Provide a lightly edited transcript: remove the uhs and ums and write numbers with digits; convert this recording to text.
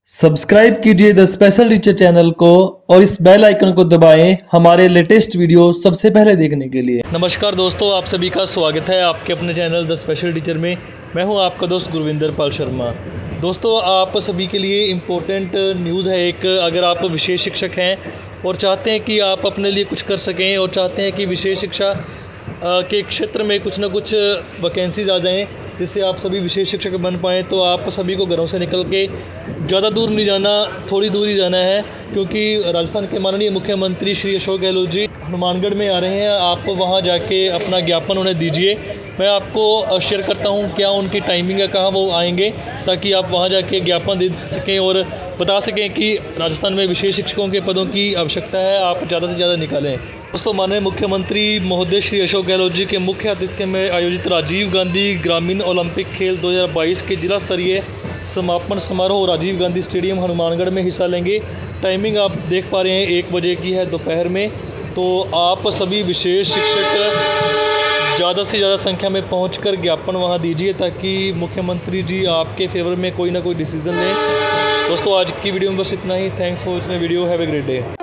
Subscribe कीजिए the special teacher channel को और इस बेल आइकन को दबाएं हमारे लेटेस्ट वीडियो सबसे पहले देखने के लिए। नमस्कार दोस्तों, आप सभी का स्वागत है आपके अपने चैनल द स्पेशल टीचर में। मैं हूं आपका दोस्त गुरविंदर पाल शर्मा। दोस्तों, आप सभी के लिए इम्पोर्टेंट न्यूज़ है एक। अगर आप विशेष शिक्षक हैं और चाहते हैं कि आप अपने लिए कुछ कर सकें और चाहते हैं कि विशेष शिक्षा के क्षेत्र में कुछ ना कुछ वैकेंसीज आ जाएं जिससे आप सभी विशेष शिक्षक बन पाएँ, तो आप सभी को घरों से निकल के ज़्यादा दूर नहीं जाना, थोड़ी दूर ही जाना है, क्योंकि राजस्थान के माननीय मुख्यमंत्री श्री अशोक गहलोत जी हनुमानगढ़ में आ रहे हैं। आप वहां जाके अपना ज्ञापन उन्हें दीजिए। मैं आपको शेयर करता हूं क्या उनकी टाइमिंग है, कहां वो आएंगे, ताकि आप वहां जाके ज्ञापन दे सकें और बता सकें कि राजस्थान में विशेष शिक्षकों के पदों की आवश्यकता है, आप ज़्यादा से ज़्यादा निकालें। दोस्तों, माननीय मुख्यमंत्री महोदय श्री अशोक गहलोत जी के मुख्य आतिथ्य में आयोजित राजीव गांधी ग्रामीण ओलंपिक खेल 2022 के जिला स्तरीय समापन समारोह राजीव गांधी स्टेडियम हनुमानगढ़ में हिस्सा लेंगे। टाइमिंग आप देख पा रहे हैं, 1 बजे की है दोपहर में। तो आप सभी विशेष शिक्षक ज़्यादा से ज़्यादा संख्या में पहुंचकर ज्ञापन वहां दीजिए, ताकि मुख्यमंत्री जी आपके फेवर में कोई ना कोई डिसीजन लें। दोस्तों, आज की वीडियो में बस इतना ही। Thanks for watching the video. Have a great day.